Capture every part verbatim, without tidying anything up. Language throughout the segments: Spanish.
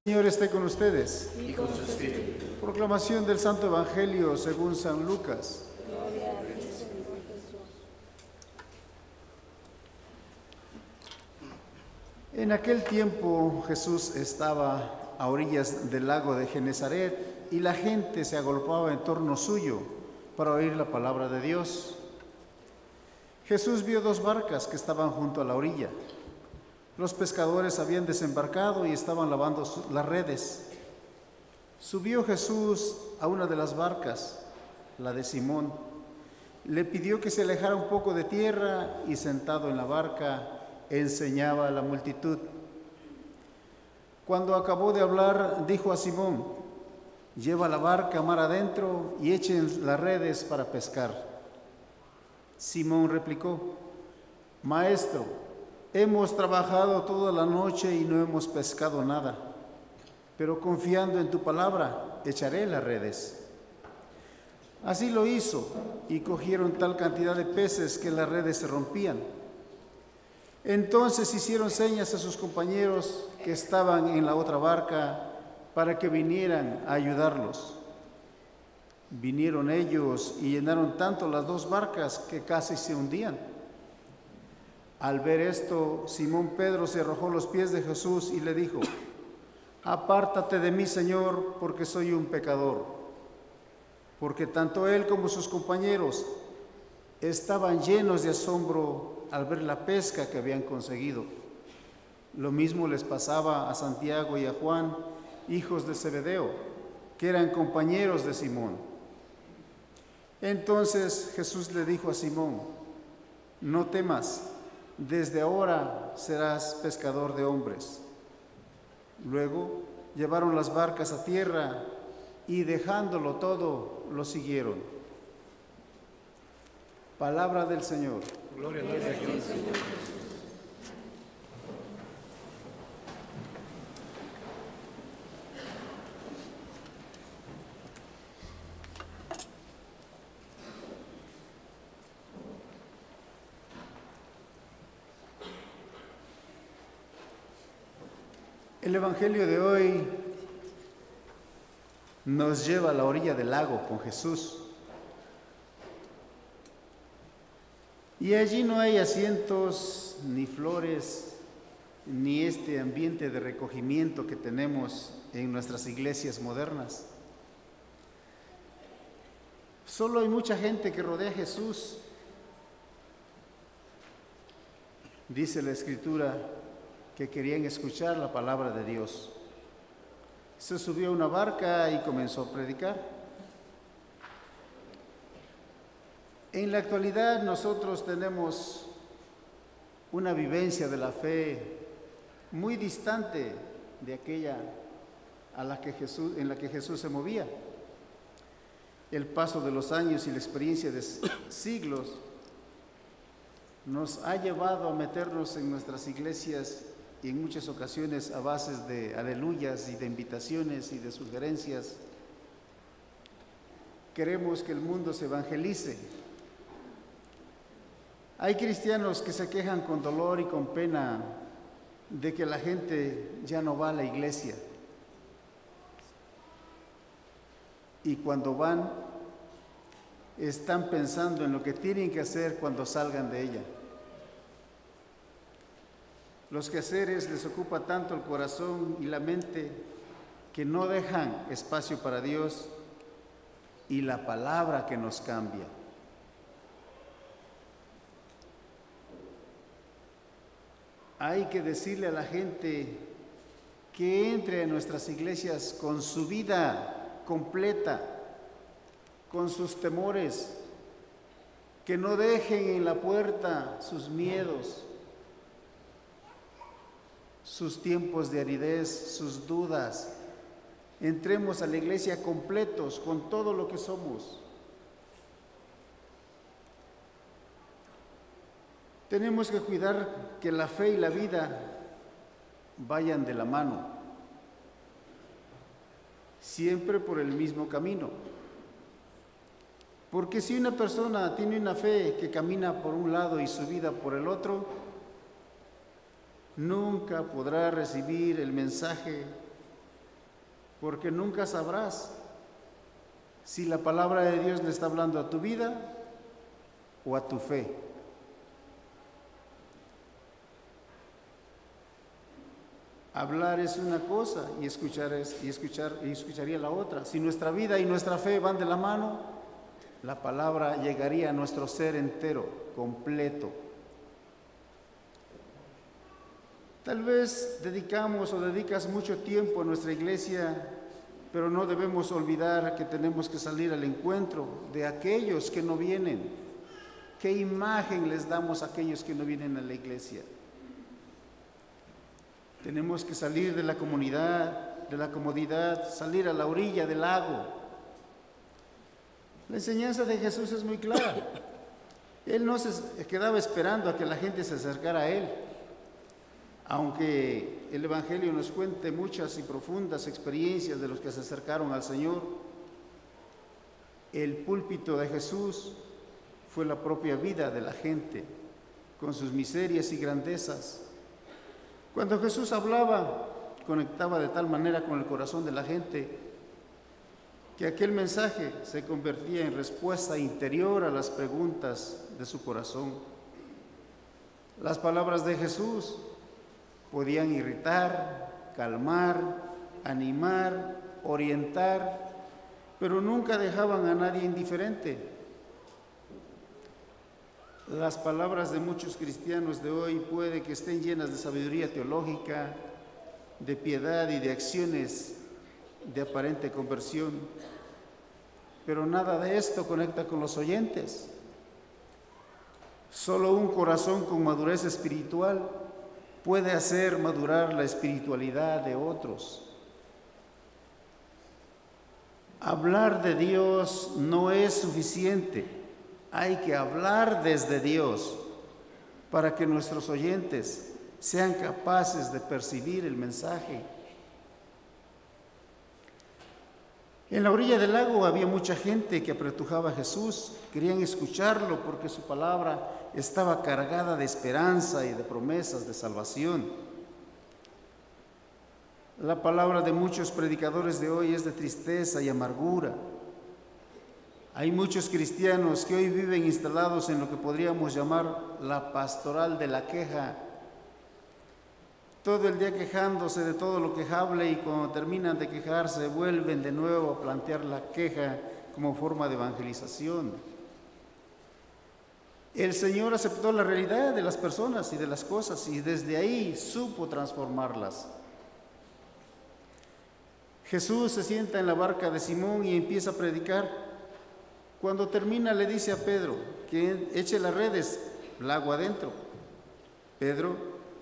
Señor esté con ustedes. Y con su espíritu. Proclamación del Santo Evangelio según San Lucas. Gloria a ti, Señor Jesús. En aquel tiempo Jesús estaba a orillas del lago de Genesaret y la gente se agolpaba en torno suyo para oír la palabra de Dios. Jesús vio dos barcas que estaban junto a la orilla. Los pescadores habían desembarcado y estaban lavando las redes. Subió Jesús a una de las barcas, la de Simón. Le pidió que se alejara un poco de tierra y sentado en la barca enseñaba a la multitud. Cuando acabó de hablar, dijo a Simón: lleva la barca mar adentro y echen las redes para pescar. Simón replicó: Maestro, hemos trabajado toda la noche y no hemos pescado nada, pero confiando en tu palabra, echaré las redes. Así lo hizo, y cogieron tal cantidad de peces que las redes se rompían. Entonces hicieron señas a sus compañeros que estaban en la otra barca para que vinieran a ayudarlos. Vinieron ellos y llenaron tanto las dos barcas que casi se hundían. Al ver esto, Simón Pedro se arrojó a los pies de Jesús y le dijo: apártate de mí, Señor, porque soy un pecador. Porque tanto él como sus compañeros estaban llenos de asombro al ver la pesca que habían conseguido. Lo mismo les pasaba a Santiago y a Juan, hijos de Zebedeo, que eran compañeros de Simón. Entonces Jesús le dijo a Simón: no temas, desde ahora serás pescador de hombres. Luego llevaron las barcas a tierra y dejándolo todo, lo siguieron. Palabra del Señor. Gloria a ti, Señor. El Evangelio de hoy nos lleva a la orilla del lago con Jesús. Y allí no hay asientos, ni flores, ni este ambiente de recogimiento que tenemos en nuestras iglesias modernas. Solo hay mucha gente que rodea a Jesús. Dice la Escritura que querían escuchar la palabra de Dios. Se subió a una barca y comenzó a predicar. En la actualidad nosotros tenemos una vivencia de la fe muy distante de aquella a la que Jesús, en la que Jesús se movía. El paso de los años y la experiencia de siglos nos ha llevado a meternos en nuestras iglesias y en muchas ocasiones a bases de aleluyas y de invitaciones y de sugerencias. Queremos que el mundo se evangelice. Hay cristianos que se quejan con dolor y con pena de que la gente ya no va a la iglesia. Y cuando van, están pensando en lo que tienen que hacer cuando salgan de ella. Los quehaceres les ocupa tanto el corazón y la mente que no dejan espacio para Dios y la palabra que nos cambia. Hay que decirle a la gente que entre a nuestras iglesias con su vida completa, con sus temores, que no dejen en la puerta sus miedos, sus tiempos de aridez, sus dudas. Entremos a la iglesia completos con todo lo que somos. Tenemos que cuidar que la fe y la vida vayan de la mano, siempre por el mismo camino. Porque si una persona tiene una fe que camina por un lado y su vida por el otro, nunca podrá recibir el mensaje porque nunca sabrás si la palabra de Dios le está hablando a tu vida o a tu fe. Hablar es una cosa y escuchar es y escuchar y escucharía la otra. Si nuestra vida y nuestra fe van de la mano, la palabra llegaría a nuestro ser entero, completo. Tal vez dedicamos o dedicas mucho tiempo a nuestra iglesia, pero no debemos olvidar que tenemos que salir al encuentro de aquellos que no vienen. ¿Qué imagen les damos a aquellos que no vienen a la iglesia? Tenemos que salir de la comunidad, de la comodidad, salir a la orilla del lago. La enseñanza de Jesús es muy clara. Él no se quedaba esperando a que la gente se acercara a Él. Aunque el Evangelio nos cuente muchas y profundas experiencias de los que se acercaron al Señor, el púlpito de Jesús fue la propia vida de la gente, con sus miserias y grandezas. Cuando Jesús hablaba, conectaba de tal manera con el corazón de la gente que aquel mensaje se convertía en respuesta interior a las preguntas de su corazón. Las palabras de Jesús podían irritar, calmar, animar, orientar, pero nunca dejaban a nadie indiferente. Las palabras de muchos cristianos de hoy puede que estén llenas de sabiduría teológica, de piedad y de acciones de aparente conversión, pero nada de esto conecta con los oyentes. Solo un corazón con madurez espiritual puede hacer madurar la espiritualidad de otros. Hablar de Dios no es suficiente. Hay que hablar desde Dios para que nuestros oyentes sean capaces de percibir el mensaje. En la orilla del lago había mucha gente que apretujaba a Jesús, querían escucharlo porque su palabra estaba cargada de esperanza y de promesas de salvación. La palabra de muchos predicadores de hoy es de tristeza y amargura. Hay muchos cristianos que hoy viven instalados en lo que podríamos llamar la pastoral de la queja. Todo el día quejándose de todo lo quejable y cuando terminan de quejarse vuelven de nuevo a plantear la queja como forma de evangelización. El Señor aceptó la realidad de las personas y de las cosas y desde ahí supo transformarlas. Jesús se sienta en la barca de Simón y empieza a predicar. Cuando termina le dice a Pedro que eche las redes, el agua adentro. Pedro,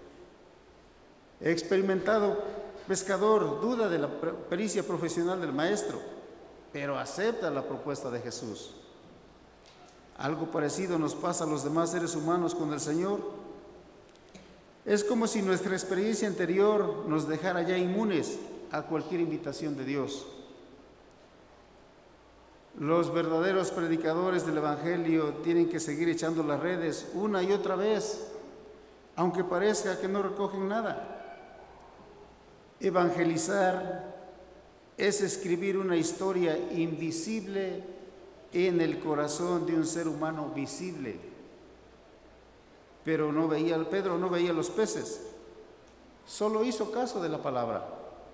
experimentado pescador, duda de la pericia profesional del maestro, pero acepta la propuesta de Jesús. Algo parecido nos pasa a los demás seres humanos con el Señor. Es como si nuestra experiencia anterior nos dejara ya inmunes a cualquier invitación de Dios. Los verdaderos predicadores del Evangelio tienen que seguir echando las redes una y otra vez, aunque parezca que no recogen nada. Evangelizar es escribir una historia invisible en el corazón de un ser humano visible. Pero no veía, Pedro no veía los peces, solo hizo caso de la palabra.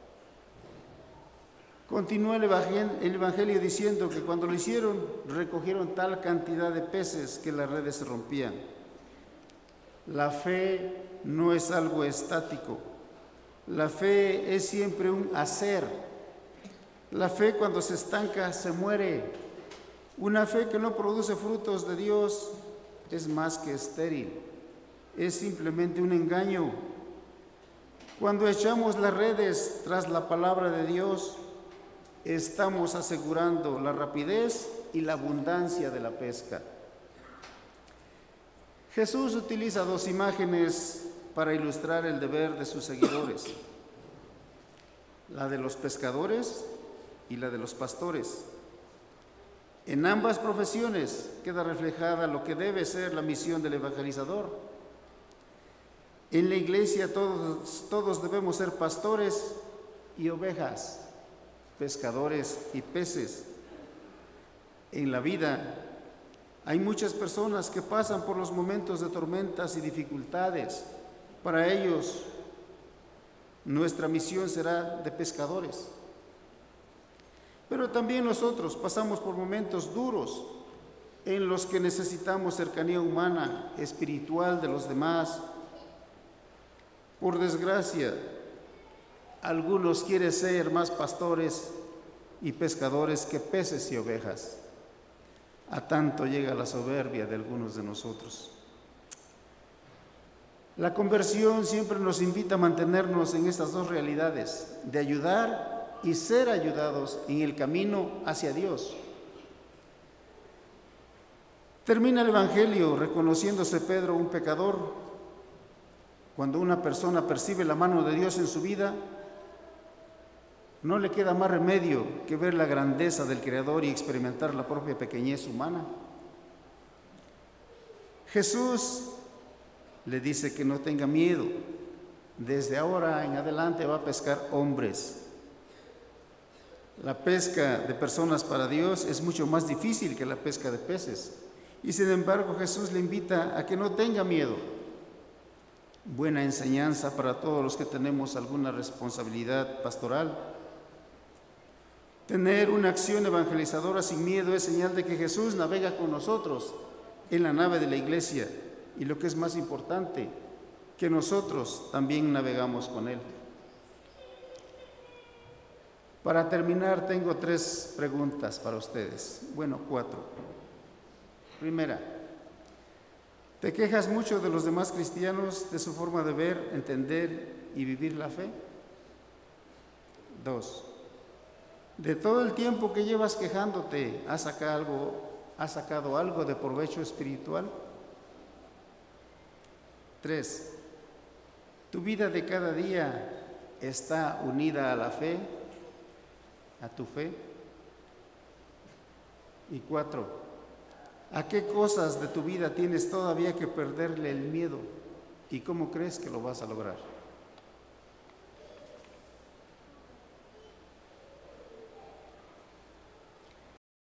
Continúa el evangelio, el evangelio diciendo que cuando lo hicieron, recogieron tal cantidad de peces que las redes se rompían. La fe no es algo estático. La fe es siempre un hacer. La fe cuando se estanca se muere. Una fe que no produce frutos de Dios es más que estéril. Es simplemente un engaño. Cuando echamos las redes tras la palabra de Dios, estamos asegurando la rapidez y la abundancia de la pesca. Jesús utiliza dos imágenes para ilustrar el deber de sus seguidores, la de los pescadores y la de los pastores. En ambas profesiones queda reflejada lo que debe ser la misión del evangelizador. En la iglesia todos, todos debemos ser pastores y ovejas. pescadores y peces. En la vida hay muchas personas que pasan por los momentos de tormentas y dificultades. Para ellos, nuestra misión será de pescadores. Pero también nosotros pasamos por momentos duros en los que necesitamos cercanía humana, espiritual de los demás. Por desgracia, algunos quieren ser más pastores y pescadores que peces y ovejas. A tanto llega la soberbia de algunos de nosotros. La conversión siempre nos invita a mantenernos en estas dos realidades, de ayudar y ser ayudados en el camino hacia Dios. Termina el Evangelio reconociéndose Pedro un pecador. Cuando una persona percibe la mano de Dios en su vida, no le queda más remedio que ver la grandeza del Creador y experimentar la propia pequeñez humana. Jesús le dice que no tenga miedo. Desde ahora en adelante va a pescar hombres. La pesca de personas para Dios es mucho más difícil que la pesca de peces. Y sin embargo, Jesús le invita a que no tenga miedo. Buena enseñanza para todos los que tenemos alguna responsabilidad pastoral. Tener una acción evangelizadora sin miedo es señal de que Jesús navega con nosotros en la nave de la iglesia. Y lo que es más importante, que nosotros también navegamos con Él. Para terminar, tengo tres preguntas para ustedes. Bueno, cuatro. Primera, ¿te quejas mucho de los demás cristianos, de su forma de ver, entender y vivir la fe? Dos, de todo el tiempo que llevas quejándote, ¿has sacado algo, has sacado algo de provecho espiritual? Tres, ¿tu vida de cada día está unida a la fe, a tu fe? Y cuatro, ¿a qué cosas de tu vida tienes todavía que perderle el miedo? ¿Y cómo crees que lo vas a lograr?